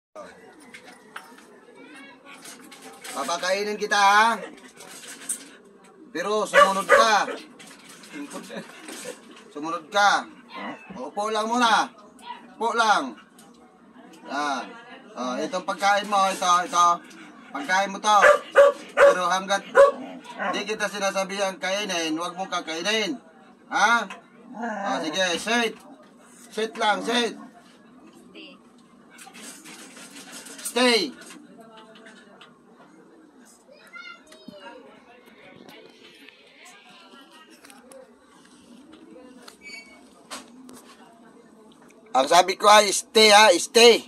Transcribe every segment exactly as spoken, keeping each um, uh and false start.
Papakainin kita ha. Pero sumunod ka. Sumunod ka. Upo lang muna. Upo lang. Yan. Oh, itong pagkain mo, ito, ito. Pagkain mo to. Pero hanggat di kita sinasabihan kainin, huwag mong kakainin. Ha? Oh, sige, sit. Sit lang, sit. Stay. Ang sabi ko ay stay ha, stay.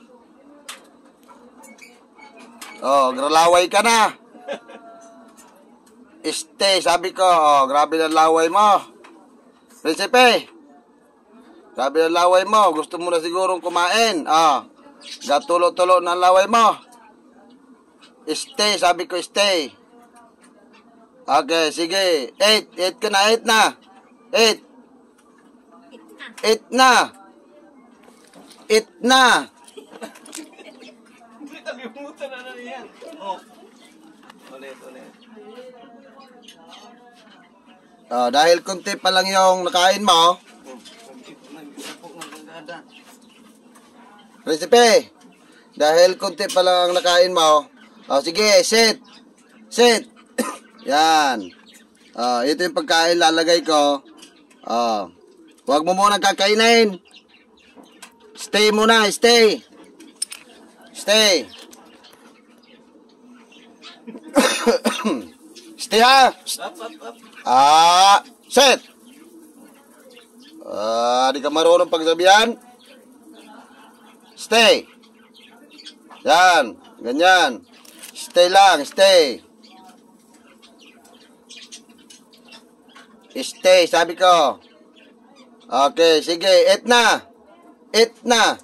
Oh, gralaway ka na. Stay, sabi ko. Oh, grabe na laway mo. Prinsipe. Grabe na laway mo. Gusto mo na sigurong kumain. Oh, gatulo-tulo na laway mo. Stay, sabi ko stay. Okay, sige. Eight, eight ka na, eight na. Eight. Eight na. Eight na. Kalimutan na na yan. Oh. Ulit, ulit. Oh, dahil konti pa lang yung nakain mo. Prinsipe, dahil konti pa lang ang nakain mo. Oh, sige, sit. Sit. Yan. Oh, ito yung pagkain lalagay ko. Oh. Huwag mo muna kakainin. Stay muna, stay. Stay. Stay ha. Up, up, up. Ah, sit. Ah, di ka marunong pagsabihan. Stay. Yan, ganyan. Stay lang, stay. Stay, sabi ko. Okay, sige, eat na. Eat na.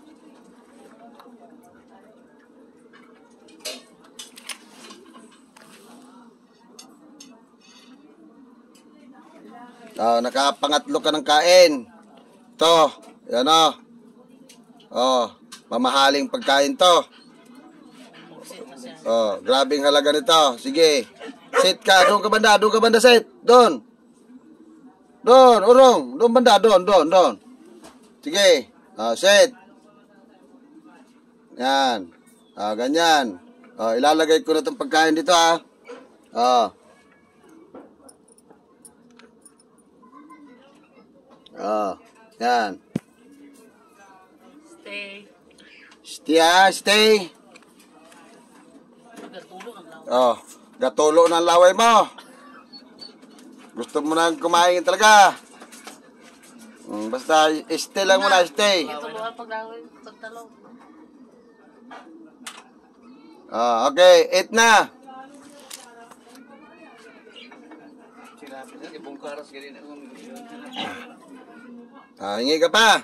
Oh, nakapangatlo ka ng kain. To, yan o. Oh, mamahaling pagkain to. Oh, grabing halaga nito. Sige. Sit ka, doon ka banda, doon ka banda sit. Doon. Doon, urong, doon banda, doon, doon, doon. Sige. Oh, sit. Yan. Oh, ganyan. Oh, ilalagay ko na itong pagkain dito ha. Oh. Oh, yan. Stay. Stay ha, stay. Oh, gatulo ng laway mo. Gusto mo nang kumain talaga. Hmm, basta stay lang muna, stay. Oh, okay, eat na. Ah, hingi ka pa.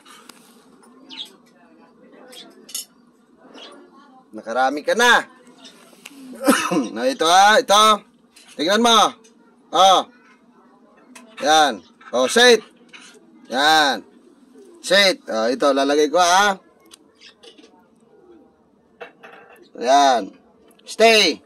Nakarami ka na. Na ito ha, ito. Tingnan mo. Oh. Yan. Oh, sit. Yan. Sit. Oh, ito lalagay ko ha. Yan. Stay.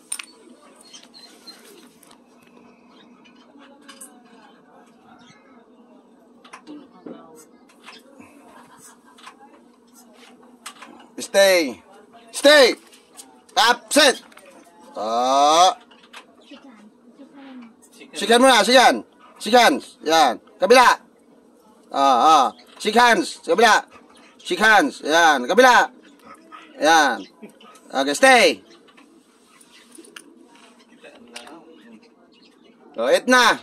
Stay. Stay. Up, sit. Oh. Shake hands muna, shake hands. Shake hands. Yan. Kabila. Ah, ah. Shake hands. Sa kabila. Shake hands. Yan. Kabila. Yan. Okay, stay. Oh, eat na.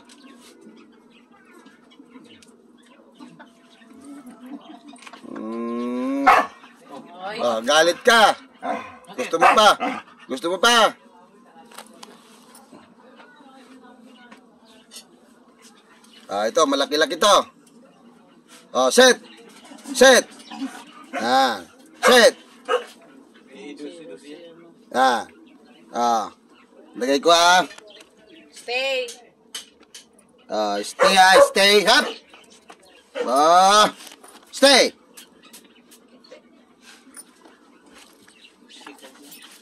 Mm. Oh, galit ka. Gusto mo pa? Gusto mo pa? Ah, ito, malaki-laki to. Oh, sit. Sit. Ah, sit. Ah. Ah. Lagay ko ah. Stay. Ah, stay ah, stay. Hop. Ah, stay.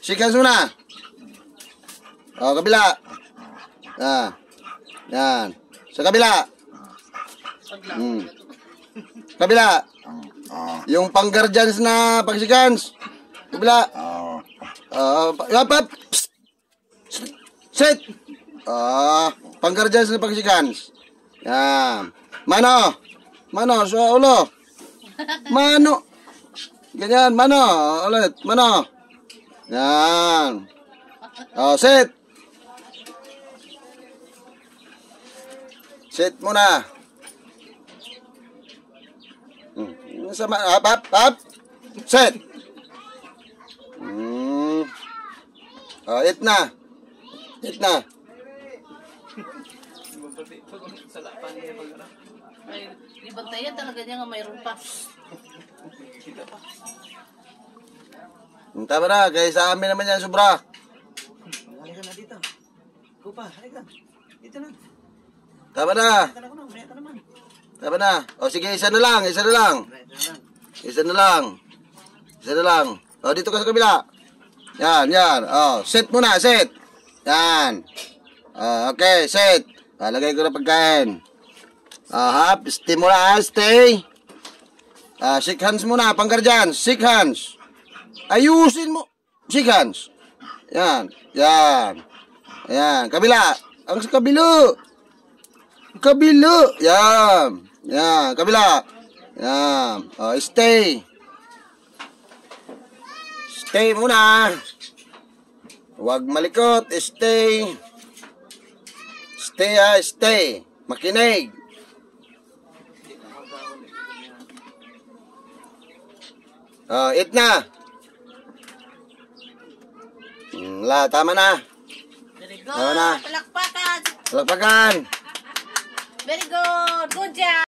Shake hands muna. O, kabila. Ah. Yan. Sa kabila. Hmm. Kabila. Yung pang-guardians na pag-shake hands. Kabila. Ah, uh, up, Sit. Ah, pang-guardians na pag-shake hands. Yan. Mano. Mano, sa ulo. Mano. Ganyan, mano. Ulit, mano. Yan. Oh, sit. Sit muna. Hmm. Sama, up, up, up. Sit. Hmm. Oh, eat na. Eat na. Ay, di bantayan talaga niya nga mayroon pa. Tama na, kaya sa amin naman yan sobra. Halika na dito. Kupa, halika. Dito na. Tama na. Halika na ko na, umaya ka naman. Tama na. O sige, isa na lang, isa na lang. Isa na lang. Isa na lang. O, dito ka sa kabila. Yan, yan. O, sit muna, sit. Yan. O, okay, sit. O, lagay ko na pagkain. O, hap, stay muna, stay. Ah, shake hands muna, pangguardian. Shake hands. Ayusin mo. Shake hands. Yan, yan. Yan, kabila. Ang sa kabilo. Kabilo. Yan. Yan, kabila. Yan. O, stay. Stay muna. Huwag malikot. Stay. Stay ha, stay. Makinig. O, eat na. Hmm, la, tama na. Very good. Tama na. Palakpakan. Palakpakan. Very good. Good job.